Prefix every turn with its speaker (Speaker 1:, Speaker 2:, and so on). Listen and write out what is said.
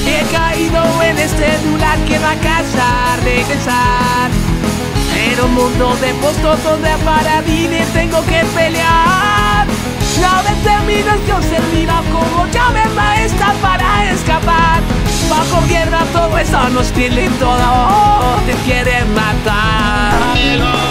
Speaker 1: He caído en este lugar, quiero a casa regresar. En un mundo de postos donde para vivir tengo que pelear. No determinas que servirá como llave maestra para escapar. Bajo guerra todo eso nos tiene todo, te quieren matar.